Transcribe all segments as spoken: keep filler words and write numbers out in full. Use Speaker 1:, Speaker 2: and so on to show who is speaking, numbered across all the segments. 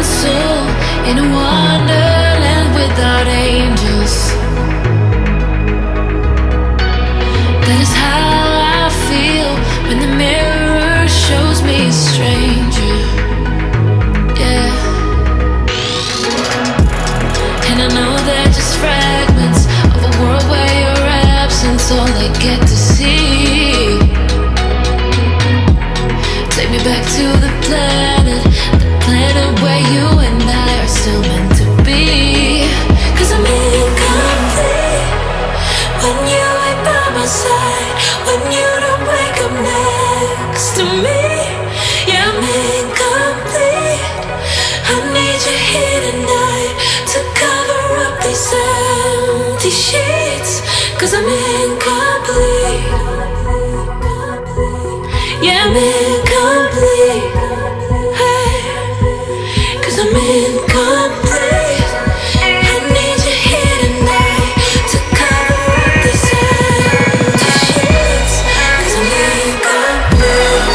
Speaker 1: soul in a wonderland without angels. That is how I feel when the mirror shows me a stranger. Yeah. And I know they're just fragments of a world where your absence all I get to see. Take me back to the planet, the planet where you and I are still meant to be. Cause I'm incomplete when you ain't by my side, when you don't wake up next to me. Yeah, I'm incomplete. I need you here tonight to cover up these empty sheets. Cause I'm incomplete. Yeah, I'm incomplete. Hey, cause I'm incomplete. I need you here tonight to cover up these empty sheets. Cause I'm incomplete.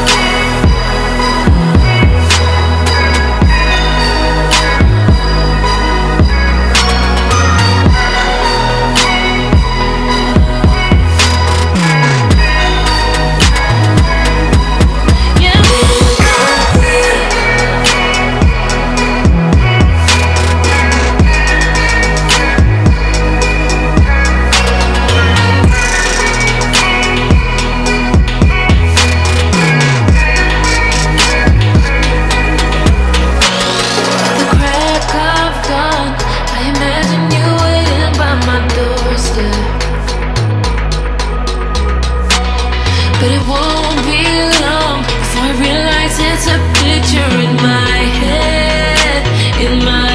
Speaker 1: But it won't be long before I realize it's a picture in my head, in my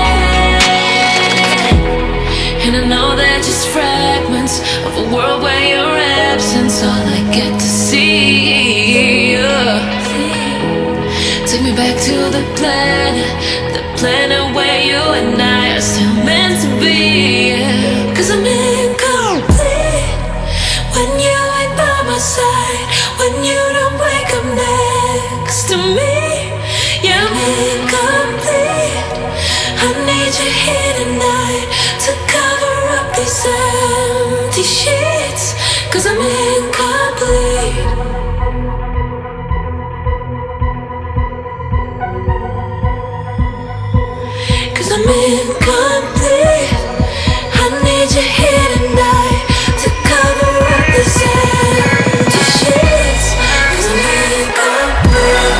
Speaker 1: head. And I know they're just fragments of a world where your absence all I get to see. Yeah. Take me back to the planet, the planet where you and I are still meant to be. Yeah. Cause I'm incomplete when you ain't by my side, when you don't wake up next to me. Yeah, I'm incomplete. I need you here tonight to cover up these empty sheets. Cause I'm incomplete. Cause I'm incomplete. I need you here tonight to cover up these empty sheets. Cause I'm incomplete.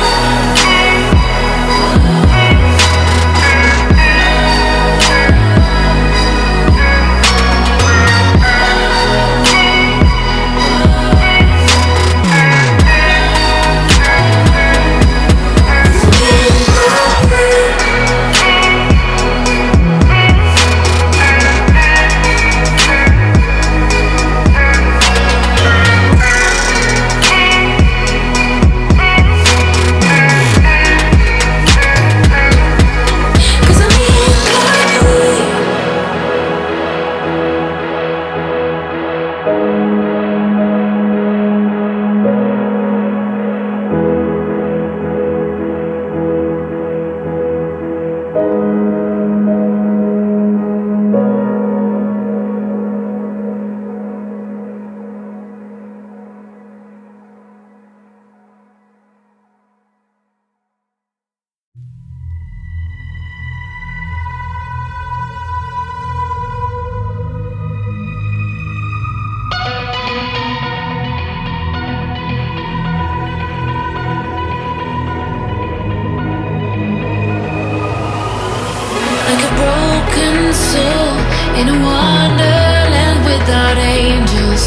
Speaker 1: In a wonderland without angels.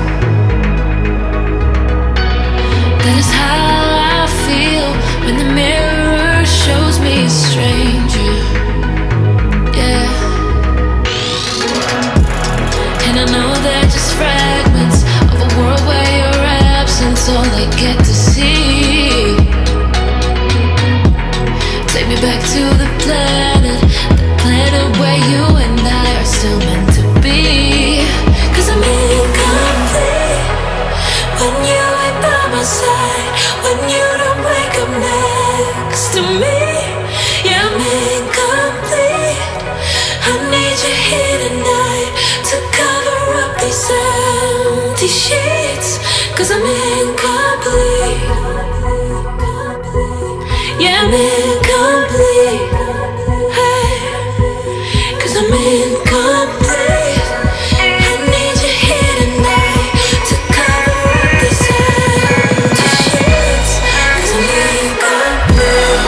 Speaker 1: That is how I feel when the mirror shows me a stranger. Yeah. And I know they're just fragments of a world where your absence all I get to see. Take me back to the planet, the planet where you and I are still meant to be. Cause I'm incomplete when you ain't by my side, when you don't wake up next to me. Yeah, Yeah, I'm incomplete. Hey, 'cause I'm incomplete. I need you here tonight to cover up these empty sheets. 'Cause I'm incomplete.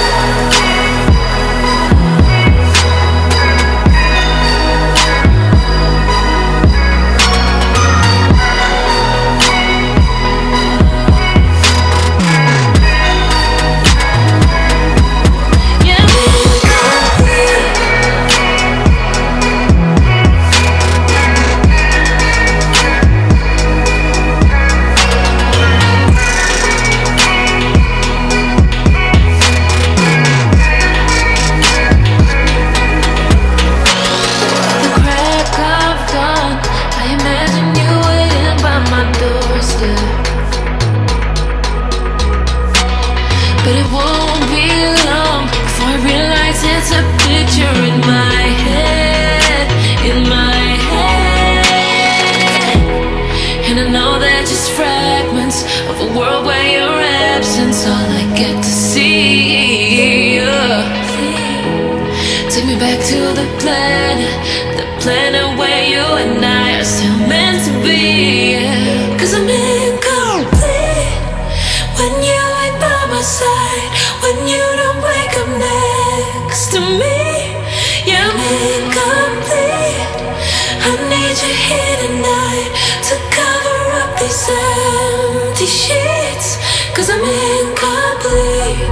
Speaker 1: But it won't be long before I realize it's a picture in my head, in my head. And I know they're just fragments of a world where your absence all I get to see. Yeah. Take me back to the planet, the planet where you and I are still meant to be. Yeah. 'Cause I'm incomplete when you ain't by my side, when you don't wake up next to me. Yeah, I'm incomplete. I need you here tonight to cover up these empty sheets. 'Cause I'm incomplete.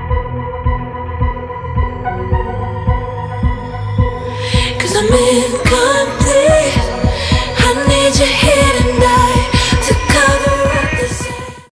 Speaker 1: 'Cause I'm incomplete.